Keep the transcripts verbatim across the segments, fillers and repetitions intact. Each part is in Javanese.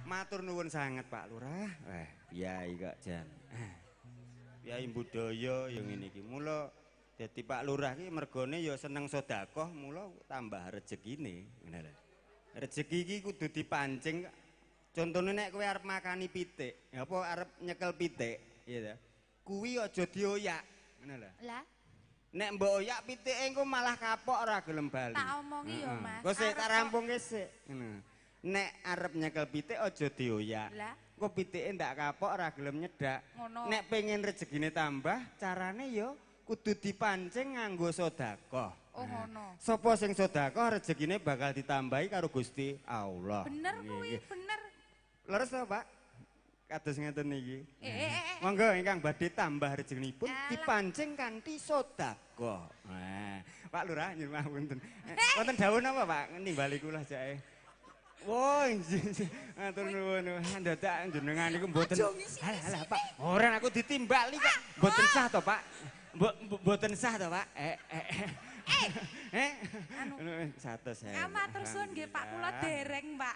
Matur nuwun sanget Pak Lurah. Eh, Yai kok jan. Yai budaya yang ngene iki. Mula dadi Pak Lurah iki mergone ya seneng sedekah, mula tambah rezekine. Ngene lho. Rezeki iki kudu dipancing. Contone nek kowe arep makani pitik, apa arep nyekel pitik, iya ta. Kuwi aja dioyak. Ngene lho. Lah, nek mbok oyak pitike engko malah kapok ora gelem bali. tak omongi ya, Mas. Kok sik tak rampungke sik. Ngono. Nek arep nyekel pitik aja dioyak. Lah, kok pitike ndak kapok ora gelem nyedak. ngono. Nek pengen rezekine tambah, carane ya kudu dipancing nganggo sedekah. Oh, ngono. Sapa sing sedekah rezekine bakal ditambahi karo Gusti Allah. Bener kuwi, bener. Leres to, Pak? Kados ngeten iki. Eh, eh, eh. Monggo ingkang badhe tambah rezekinipun Alah. dipancing kanthi sedekah. Nah, Pak Lurah nyuwun ngapunten. Eh, Wonten dawuh napa, Pak? Nimbali kula jake. Woi, matur nuwun. Dadak jenengan niku mboten. Alah, alah, Pak. Ora aku ditimbali kok. Mboten sah to, Pak. Mboten sah to, Pak. Eh, eh. Eh, Eh, anu satu saya. Amatur suwun nggih Pak, kula dereng, Pak.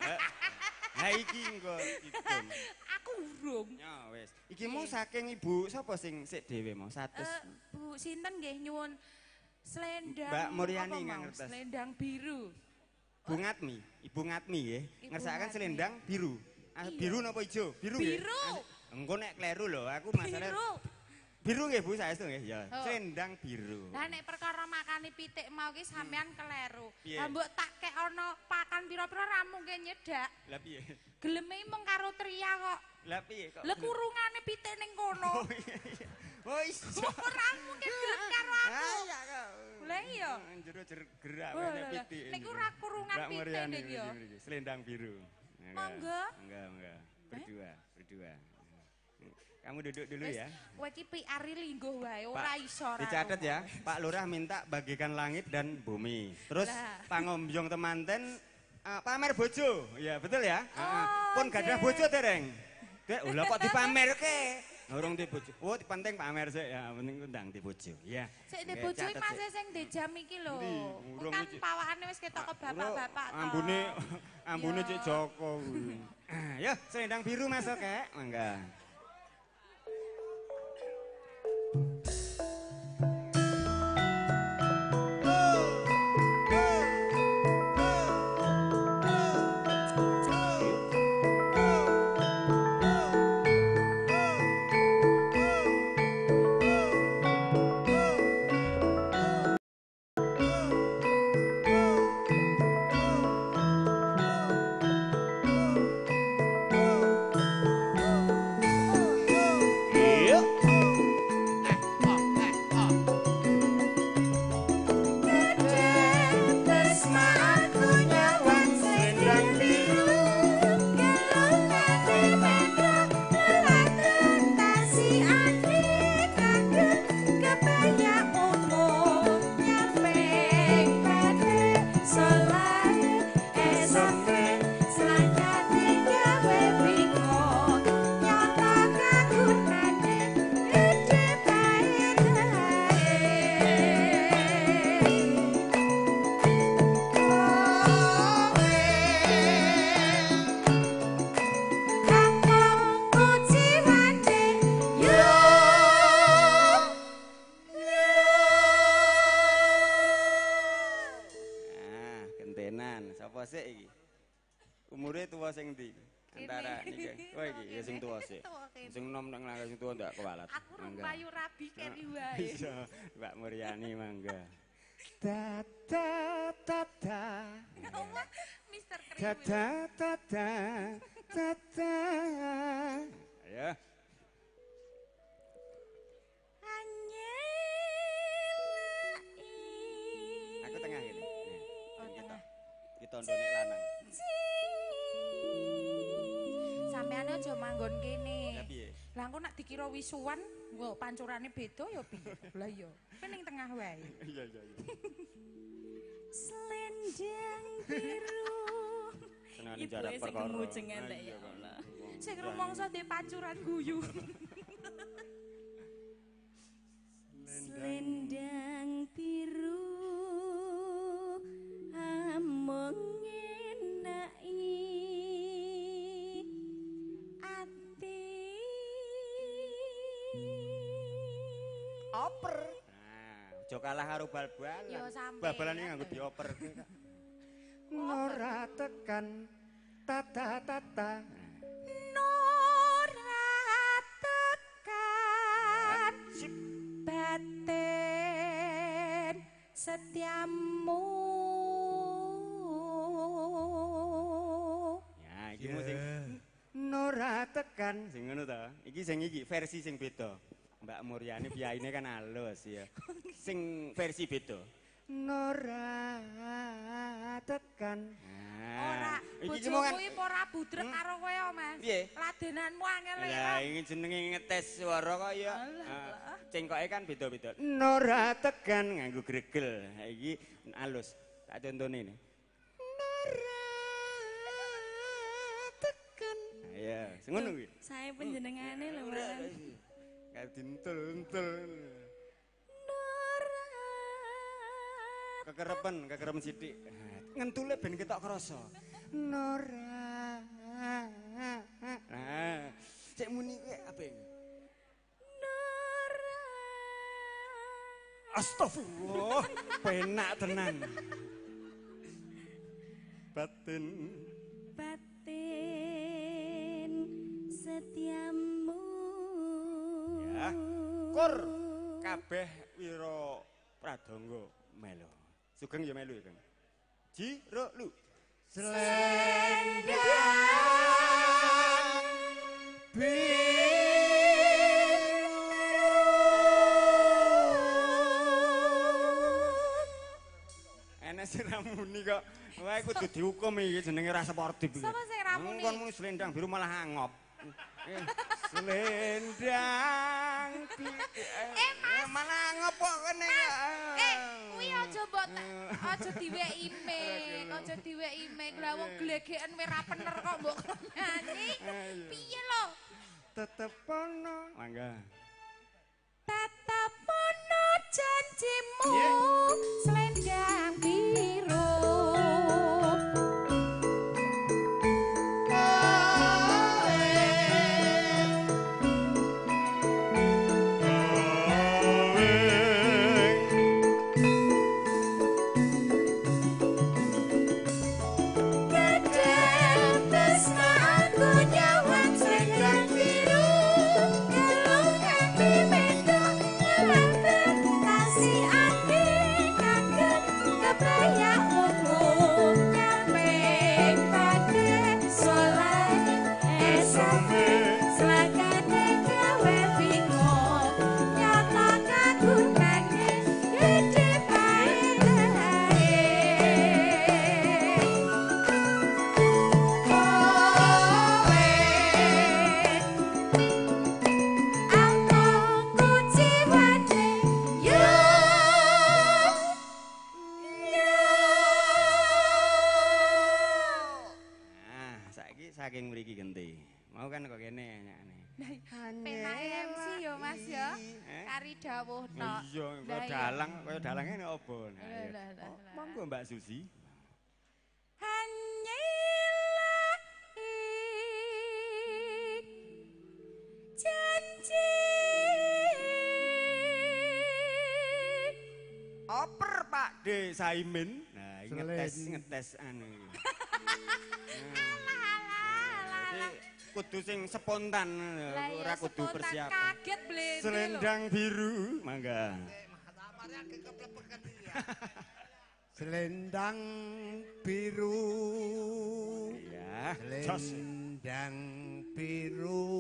Ha iki engko dikon. Aku urung. Ya wis. Iki mau saking Ibu sapa sing sik dhewe mau satu. Eh, Bu, sinten nggih nyuwun selendang. Mbak Muryani apa mau? ngertos. Selendang biru. Bu Ngatmi, Ibu Ngatmi nggih, Ibu ngersakaken Ngatmi. selendang biru. Ah, Iya. biru napa ijo? Biru nggih. Biru. Ah, engko nek kleru lho, aku masalah Biru. biru nggih Bu saestu nggih ya. Oh. Selendang biru. Lah nek perkara makani pitik mau ki sampean keleru. Piye? Lah mbok tak kek ana pakan pira-pira ra mungkin nyedak. Lah piye? Geleme mung karo tria kok. Lah piye kok? Lah kurungane pitik ning kono. Oh iya iya. Oh iya. Ora mungkin gelem karo aku. Ah iya kok. Lah iya. Jero jer gerak Oh, nek lah, lah. pitik. Niku ora kurungan Mbak pitik Muryani niki ya. mriki, selendang biru. Monggo. Enggak, enggak. Berdua, berdua. Kamu duduk dulu ya. Kowe iki P R lingguh wae, ora iso ora. Dicatat ya, Pak Lurah minta bagikan langit dan bumi. Terus Lah. pangombyong temanten eh, pamer bojo. Ya, betul ya? Oh, Heeh. Pun gadah nggih. bojo dereng. Dek, lha kok dipamerke? Urung di bojo. Oh, penting pamer sik ya, penting undang di bojo. Ya. Sik ndek Nggih, bojo catet Mas sik. sing ndek jam iki lho. Endi? Urung Kan iki. pawakane wis ketok ke bapak-bapak to. Ambune ambune Yo. Cik Joko kuwi. Ah, ya, selendang biru masuk, Kek. Mangga. Ah, gentenan. Sapa sik iki? Umure tuwa sing ndi? Antara niki. Oh iki ya sing tuwa sik. Tuwa kene. Sing nom nang langgar sing tuwa ndak kewalat. Aku rung Mangga. payu rabi keri wae. Iya, Mbak Muryani mangga. Ta ta ta ta. Allah, Mister Ta Kriwil. ta ta ta ta ta. Ayo. Aku tengah gini. Oh, tengah. Kita ndone lanang. Sampeane aja manggon kene. Lah piye? Lah engko nek dikira wisuan, mbok pancurane beda ya piye? Lah iya, kowe ning tengah wae. Iya iya iya. Selendang biru. Senengane Ibu jarak sing perkara. ngemujeng Ah, entek iya, ya Pak. Allah. Wong Sing berani. rumangsa ndek pancuran guyu. Selendang biru among enai Oper. Nah, aja kalah karo bal-balan. Yo sampe. Bal-balan iki nganggo dioper. Nora tekan tata-tata. Nora tekan batin setiamu. Ya, iki musik Nora tekan sing ngono ta. Iki sing iki versi sing beda. Mbak Muryani piyaine kan halus ya. Sing versi beda. Nora tekan. Ora, bojomu iki ora budrek karo kowe, Mas. Piye? Ladenanmu angel ya. Lah iki jenenge ngetes swara kok ya. Cengkoke kan beda-beda. Nora tekan nganggo gregel. Iki halus. Tak contone ini. Nora tekan. Ya, sing ngono kuwi. Saya penjenengane lho, Mas. Kayak dintul-entul. Nora. Kekerepen, kekerepen sithik. Ngentule ben ketok krasa. Nora. Nah, cek muni kuwi apa iki? Nora. Astagfirullah, penak tenan. Batin Batin setiamu. ya, kur kabeh wira pradangga melu. Sugeng ya melu ya, Kang. Jiro lu. Selendang enak sing ramuni kok. Wae kudu dihukum iki jenenge ra sportif iki. Sapa sing ramuni? Kon muni selendang biru malah angop. Eh, selendang biru. Eh, malah angop kok kene. Eh, kuwi aja mbok aja diweki mic, aja diweki mic. Lah wong glegeken ora pener kok mbok nyanyi. Piye lho? Tetep ono. Mangga. Tetep ono janjimu selendang biru. Saking mriki genti. Mau kan kok kene nyakne. Penake M C yo Mas ya. Kari dawuh tok. Iya, kok dalang, kaya dalang ngene apa. Monggo Mbak Susi. Hanyalah janji. Oper Pak De Saimin. Nah, ngetes ngetes anu iki. Kudu sing spontan, ora kudu persiapan. Kaget blende. Selendang biru, mangga. Selendang biru. Ya, selendang biru.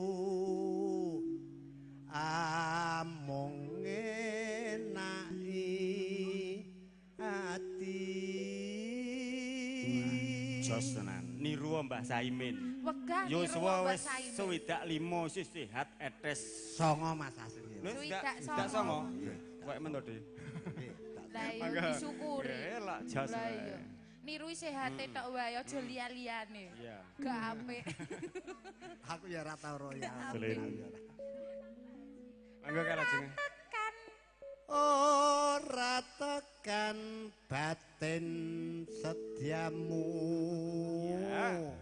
Among enaki ati. Jos tenan. Niru Mbah Saimin. Wegah yo niru suwa Mbah wis Saimin. swidak lima wis sehat etes. Songo Mas asli. Swidak Swidak songo. Kok men to, Dik. Lah yo disyukuri. Elak jos. Lah iya. Niru sehate tok wae aja liya-liyane. Iya. Gak apik. Aku ya ora tau royal. Mangga kalajeng. Ora tekan batin setiamu. Ya.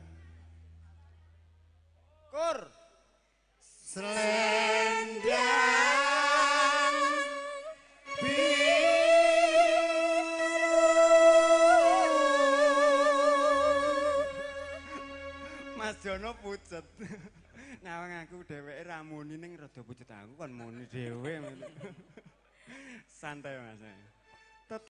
Kur selendang Jono pucet. Nyawang aku dheweke ra muni ning rada pucet aku kon muni dhewe. Santai Mas.